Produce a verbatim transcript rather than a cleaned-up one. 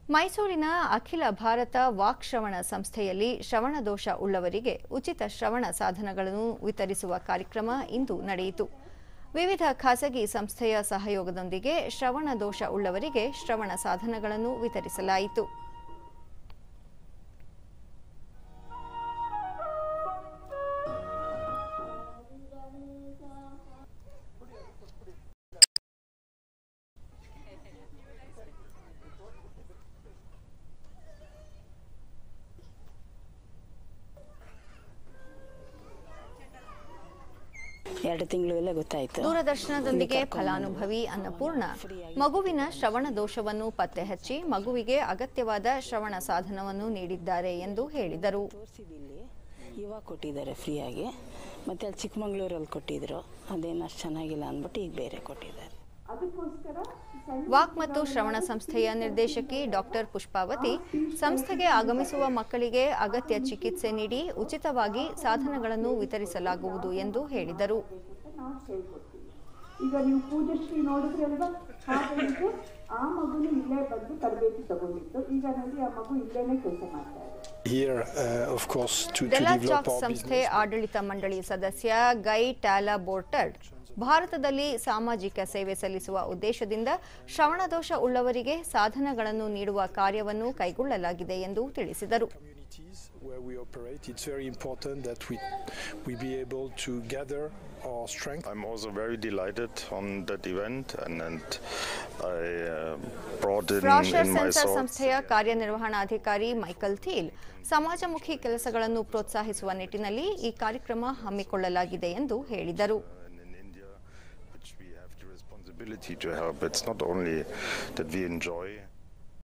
ಮೈಸೂರಿನ ಅಖಿಲ ಭಾರತ ವಾಕ್ಶ್ರವಣ ಸಂಸ್ಥೆಯಲ್ಲಿ ಶ್ರವಣ ದೋಷ ಉಳ್ಳವರಿಗೆ ಉಚಿತ ಶ್ರವಣ ಸಾಧನಗಳನ್ನು ವಿತರಿಸುವ ಕಾರ್ಯಕ್ರಮ ಇಂದು ನಡೆಯಿತು. ವಿವಿಧ ಖಾಸಗಿ ಸಂಸ್ಥೆಯ ಸಹಯೋಗದೊಂದಿಗೆ ಶ್ರವಣ ದೋಷ ಉಳ್ಳವರಿಗೆ ಶ್ರವಣ ಸಾಧನಗಳನ್ನು ವಿತರಿಸಲಾಯಿತು. ಎರಡು ತಿಂಗಳೆಲ್ಲ ಗೊತ್ತಾಯಿತು. ದೂರದರ್ಶನದೊಂದಿಗೆ ಫಲಾನುಭವಿ ಅನ್ನಪೂರ್ಣ ಮಗುವಿನ ಶ್ರವಣ ದೋಷವನ್ನು ಪತ್ತೆ ಹಚ್ಚಿ ಮಗುವಿಗೆ ಅಗತ್ಯವಾದ ಶ್ರವಣ ಸಾಧನವನ್ನು ನೀಡಿದ್ದಾರೆ ಎಂದು ಹೇಳಿದರು. ಇವಾಗ ಕೊಟ್ಟಿದ್ದಾರೆ ಫ್ರೀಯಾಗಿ, ಮತ್ತೆ ಅಲ್ಲಿ ಚಿಕ್ಕಮಗಳೂರಲ್ಲಿ ಕೊಟ್ಟಿದ್ರು, ಅದೇನು ಅಷ್ಟು ಚೆನ್ನಾಗಿಲ್ಲ ಅಂದ್ಬಿಟ್ಟು ಈಗ ಬೇರೆ ಕೊಟ್ಟಿದ್ದಾರೆ. ವಾಕ್ ಮತ್ತು ಶ್ರವಣ ಸಂಸ್ಥೆಯ ನಿರ್ದೇಶಕಿ ಡಾಕ್ಟರ್ ಪುಷ್ಪಾವತಿ ಸಂಸ್ಥೆಗೆ ಆಗಮಿಸುವ ಮಕ್ಕಳಿಗೆ ಅಗತ್ಯ ಚಿಕಿತ್ಸೆ ನೀಡಿ ಉಚಿತವಾಗಿ ಸಾಧನಗಳನ್ನು ವಿತರಿಸಲಾಗುವುದು ಎಂದು ಹೇಳಿದರು. ಈಗ ನೀವು ಪೂಜಶ್ರೀ ನೋಡಿದ್ರೆ ಅಲ್ವಾ, ಹಾಗೆ ಆ ಮಗುನು ಇಲ್ಲೇ ಬಂದು ತರಬೇತಿ ತಗೊಂಡಿತ್ತು. ಈಗ ನೋಡಿ ಆ ಮಗು ಇಲ್ಲೇನೆ ಕೆಲಸ ಮಾಡ್ತಾ ಇದೆ. ಡೆಲಾಚಾಕ್ ಸಂಸ್ಥೆ ಆಡಳಿತ ಮಂಡಳಿ ಸದಸ್ಯ ಗೈ ಟ್ಯಾಲಾ ಬೋರ್ಟರ್ಡ್ ಭಾರತದಲ್ಲಿ ಸಾಮಾಜಿಕ ಸೇವೆ ಸಲ್ಲಿಸುವ ಉದ್ದೇಶದಿಂದ ಶ್ರವಣದೋಷ ಉಳ್ಳವರಿಗೆ ಸಾಧನಗಳನ್ನು ನೀಡುವ ಕಾರ್ಯವನ್ನು ಕೈಗೊಳ್ಳಲಾಗಿದೆ ಎಂದು ತಿಳಿಸಿದರು. Where we operate, it's very important that we we be able to gather our strength. I'm also very delighted on that event, and and I uh, brought in in my Sensor ಸಂಸ್ಥೆಯ ಕಾರ್ಯನಿರ್ವಹಣಾಧಿಕಾರಿ Michael ಥೀಲ್ ಸಮಾಜಮುಖಿ ಕೆಲಸಗಳನ್ನು ಪ್ರೋತ್ಸಾಹಿಸುವ ನಿಟ್ಟಿನಲ್ಲಿ ಈ ಕಾರ್ಯಕ್ರಮ ಹಮ್ಮಿಕೊಳ್ಳಲಾಗಿದೆ ಎಂದು ಹೇಳಿದರು. To help. It's not only that we enjoy